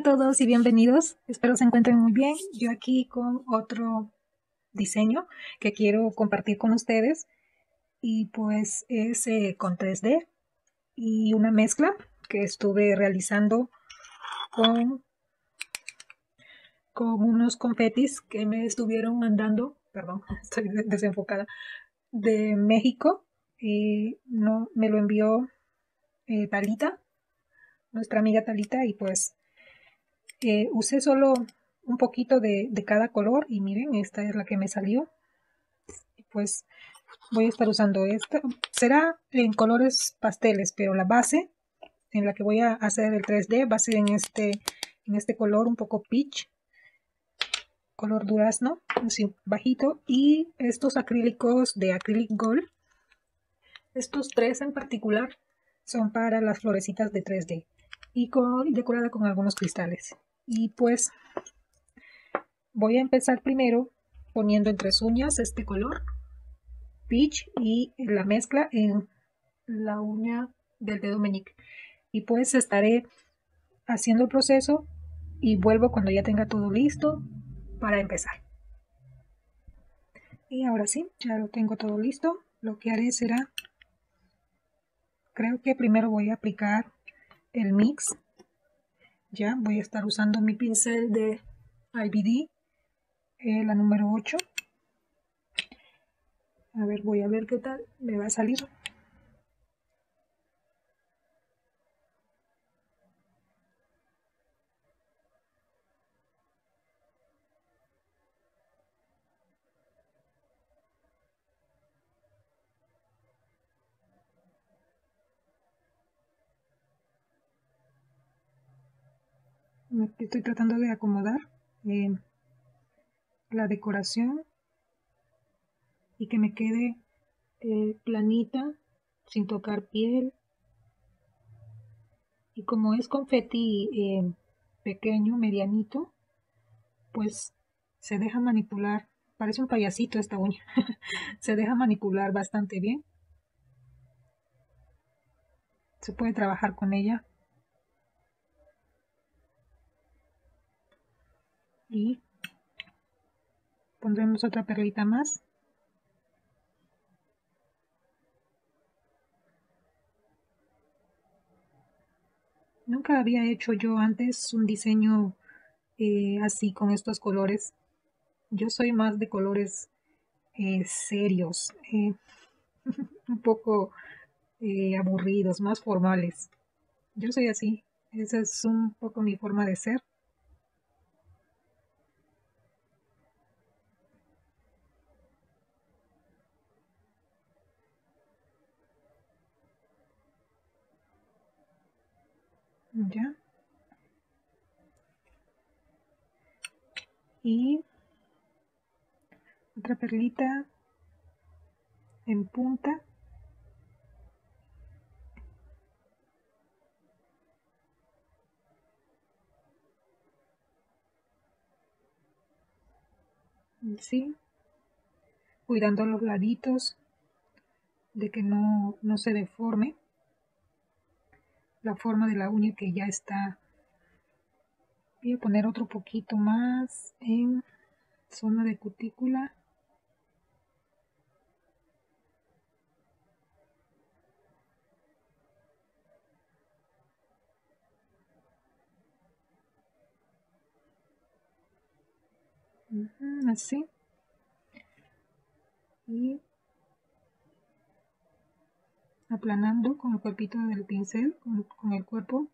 todos y bienvenidos. Espero se encuentren muy bien. Yo aquí con otro diseño que quiero compartir con ustedes y pues es con 3D y una mezcla que estuve realizando con, con unos confetis que me estuvieron mandando, perdón, estoy desenfocada, de México. No, me lo envió Talita, nuestra amiga Talita, y pues usé solo un poquito de cada color y miren, esta es la que me salió. Pues voy a estar usando esta. Será en colores pasteles, pero la base en la que voy a hacer el 3D va a ser en este color un poco peach, color durazno, así bajito. Y estos acrílicos de Acrylic Gold, estos tres en particular, son para las florecitas de 3D y decorada con algunos cristales. Y pues voy a empezar primero poniendo entre uñas este color peach y la mezcla en la uña del dedo meñique. Y pues estaré haciendo el proceso y vuelvo cuando ya tenga todo listo para empezar. Y ahora sí, ya lo tengo todo listo. Lo que haré será, creo que primero voy a aplicar el mix. Ya voy a estar usando mi pincel de IBD, la número 8. A ver, voy a ver qué tal me va a salir. Estoy tratando de acomodar la decoración y que me quede planita, sin tocar piel. Y como es confeti pequeño, medianito, pues se deja manipular. Parece un payasito esta uña. Se deja manipular bastante bien. Se puede trabajar con ella. Y pondremos otra perlita más. Nunca había hecho yo antes un diseño así con estos colores. Yo soy más de colores serios, un poco aburridos, más formales. Yo soy así. Esa es un poco mi forma de ser. Ya. Y otra perlita en punta. Sí, cuidando los laditos de que no se deforme la forma de la uña que ya está. Voy a poner otro poquito más en zona de cutícula. Así. Y aplanando con el cuerpito del pincel, con el cuerpo.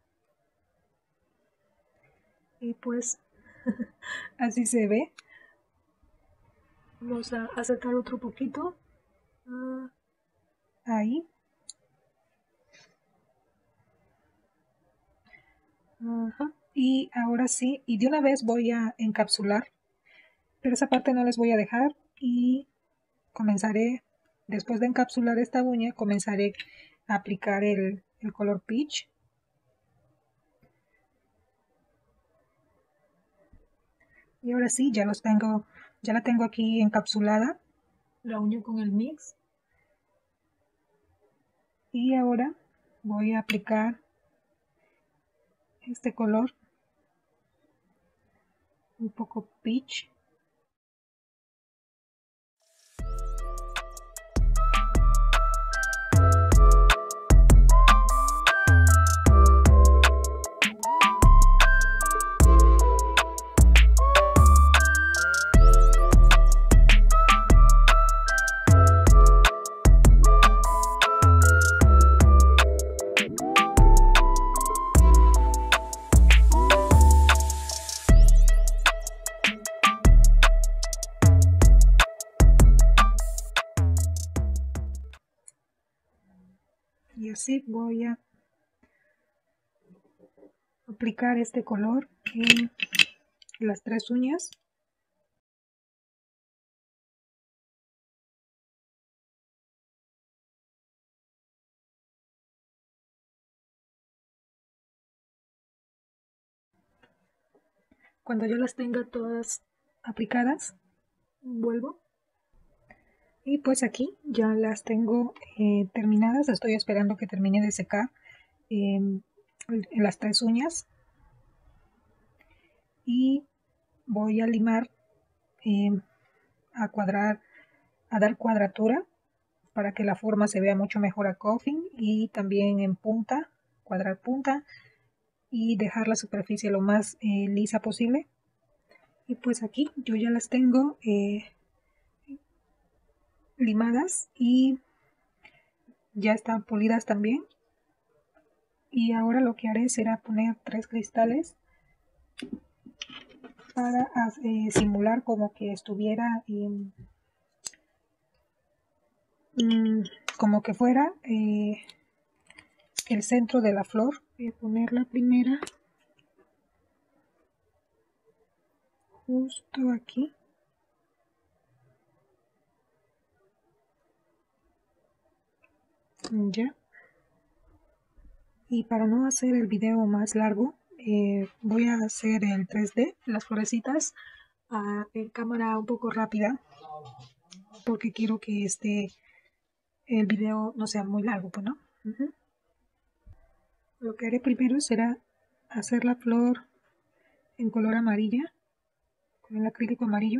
Y pues así se ve. Vamos a acercar otro poquito. Ahí. Ajá. Y ahora sí, y de una vez voy a encapsular, pero esa parte no les voy a dejar y comenzaré, después de encapsular esta uña, comenzaré a aplicar el color peach. Y ahora sí, ya la tengo aquí encapsulada, la uña con el mix. Y ahora voy a aplicar este color un poco peach. Y así voy a aplicar este color en las 3 uñas. Cuando yo las tenga todas aplicadas, vuelvo. Y pues aquí ya las tengo terminadas. Estoy esperando que termine de secar en las 3 uñas. Y voy a limar, a dar cuadratura para que la forma se vea mucho mejor a coffin, y también en punta, cuadrar punta y dejar la superficie lo más lisa posible. Y pues aquí yo ya las tengo limadas y ya están pulidas también. Y ahora lo que haré será poner 3 cristales para simular como que estuviera como que fuera el centro de la flor. Voy a poner la primera justo aquí. Ya. Y para no hacer el video más largo, voy a hacer el 3D, las florecitas, en cámara un poco rápida, porque quiero que el video no sea muy largo, pues, ¿no? Lo que haré primero será hacer la flor en color amarilla, con el acrílico amarillo.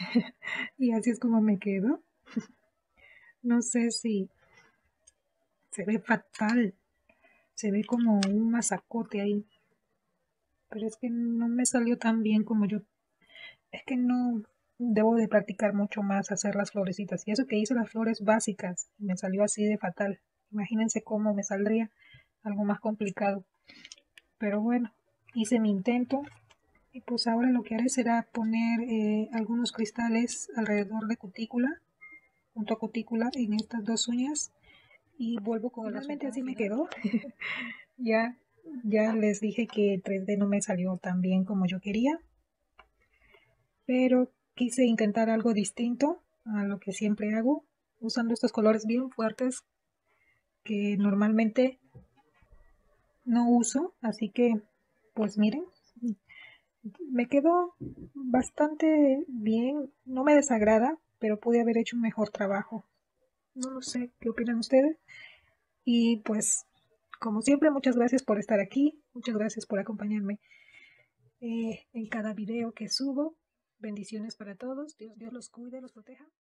Y así es como me quedó. No sé si se ve fatal, se ve como un masacote ahí, pero es que no me salió tan bien como yo. Es que no debo de practicar mucho más hacer las florecitas. Y eso que hice las flores básicas, me salió así de fatal. Imagínense cómo me saldría algo más complicado. Pero bueno, hice mi intento. Y pues ahora lo que haré será poner algunos cristales alrededor de cutícula, junto a cutícula en estas dos uñas. Y vuelvo con el resultado. Finalmente así me quedó. Ya, ya les dije que 3D no me salió tan bien como yo quería, pero quise intentar algo distinto a lo que siempre hago, usando estos colores bien fuertes que normalmente no uso, así que pues miren, me quedó bastante bien, no me desagrada, pero pude haber hecho un mejor trabajo. No lo sé, ¿qué opinan ustedes? Y pues, como siempre, muchas gracias por estar aquí, muchas gracias por acompañarme en cada video que subo. Bendiciones para todos. Dios los cuide, los proteja.